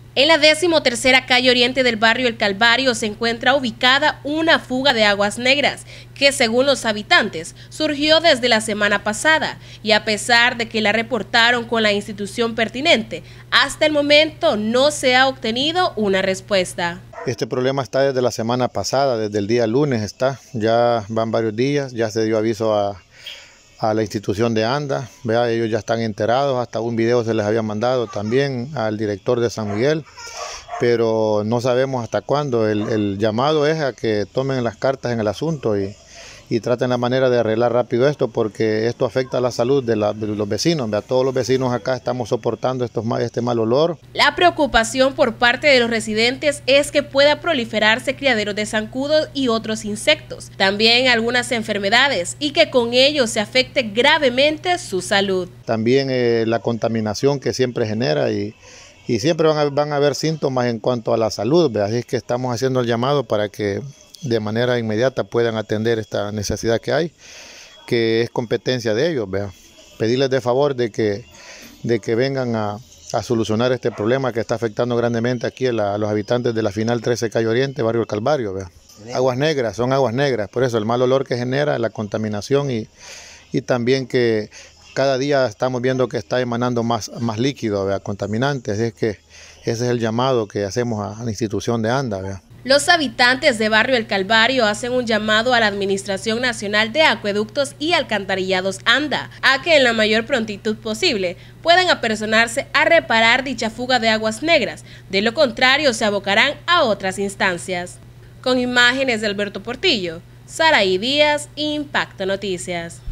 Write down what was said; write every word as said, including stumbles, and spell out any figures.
En la decimotercera calle oriente del barrio El Calvario se encuentra ubicada una fuga de aguas negras que, según los habitantes, surgió desde la semana pasada y a pesar de que la reportaron con la institución pertinente, hasta el momento no se ha obtenido una respuesta. Este problema está desde la semana pasada, desde el día lunes está, ya van varios días, ya se dio aviso a, a la institución de ANDA, vea, ellos ya están enterados, hasta un video se les había mandado también al director de San Miguel, pero no sabemos hasta cuándo. El, el llamado es a que tomen las cartas en el asunto y, y traten la manera de arreglar rápido esto, porque esto afecta a la salud de, la, de los vecinos. Vea, todos los vecinos acá estamos soportando estos, este mal olor. La preocupación por parte de los residentes es que pueda proliferarse criaderos de zancudos y otros insectos, también algunas enfermedades, y que con ello se afecte gravemente su salud. También eh, la contaminación que siempre genera y, y siempre van a, van a haber síntomas en cuanto a la salud. Vea, así es que estamos haciendo el llamado para que de manera inmediata puedan atender esta necesidad que hay, que es competencia de ellos. Vea. Pedirles de favor de que, de que vengan a, a solucionar este problema que está afectando grandemente aquí a, la, a los habitantes de la final trece calle Oriente, barrio El Calvario. Vea. Aguas negras, son aguas negras, por eso el mal olor que genera, la contaminación y, y también que cada día estamos viendo que está emanando más, más líquido, vea, contaminante, así es que ese es el llamado que hacemos a, a la institución de ANDA. Vea. Los habitantes de barrio El Calvario hacen un llamado a la Administración Nacional de Acueductos y Alcantarillados ANDA a que en la mayor prontitud posible puedan apersonarse a reparar dicha fuga de aguas negras, de lo contrario se abocarán a otras instancias. Con imágenes de Alberto Portillo, Saraí Díaz, Impacto Noticias.